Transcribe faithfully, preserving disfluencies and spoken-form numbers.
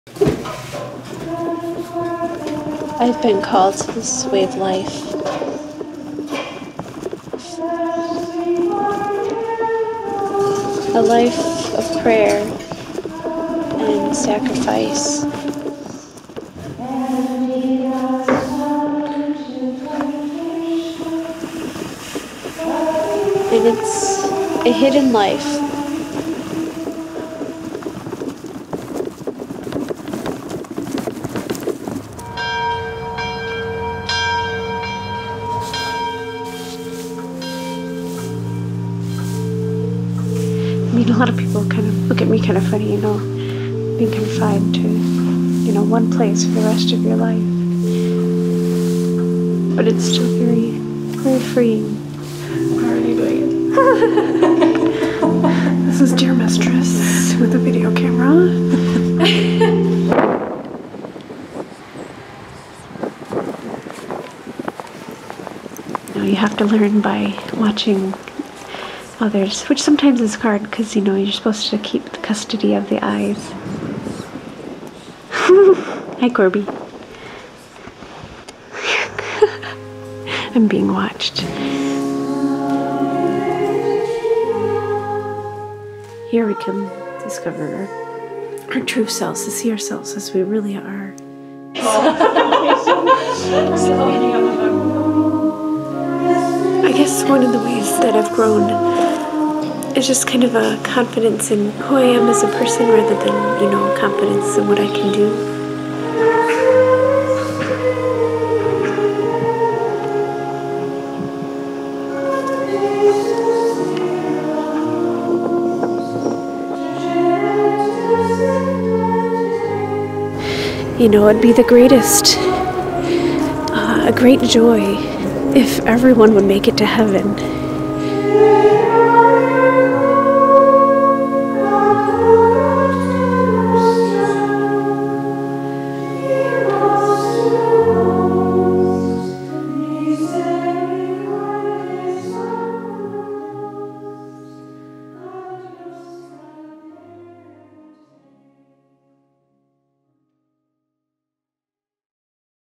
I've been called to this way of life. A life of prayer and sacrifice. And it's a hidden life. I mean, a lot of people kind of look at me kind of funny, you know, being confined to, you know, one place for the rest of your life. But it's still very, very freeing. Why are you doing it? This is Dear Mistress with a video camera. You know, you have to learn by watching others, which sometimes is hard because, you know, you're supposed to keep the custody of the eyes. Hi, Corby. I'm being watched. Here we can discover our, our true selves, to see ourselves as we really are. I guess one of the ways that I've grown is just kind of a confidence in who I am as a person rather than, you know, confidence in what I can do. You know, it'd be the greatest, uh, a great joy if everyone would make it to heaven.